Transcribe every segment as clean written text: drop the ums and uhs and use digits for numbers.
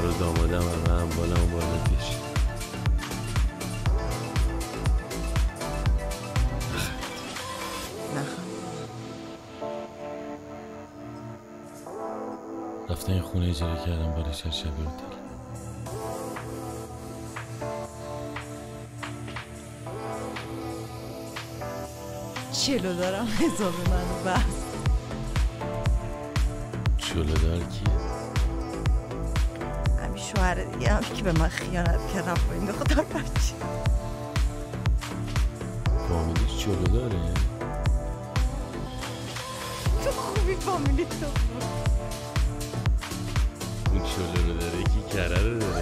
و دامادم هم بالم بالا کشید. رفتن یه خونه اجاره کردم بالای شبیه هتل. چلو دارم حساب منو بس. چلو دار کیه؟ همین شوهر دیگه هم که به من خیانت کرد رفت این خدا بچه فامیلیش چلو داره؟ تو خوبی فامیلی تو اون چلو رو داره کی کره رو داره؟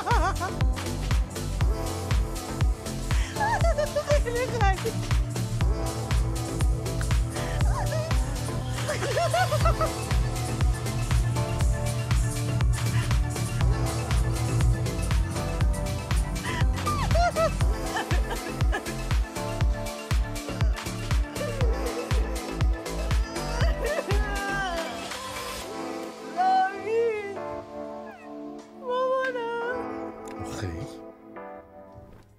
خیلی خیلی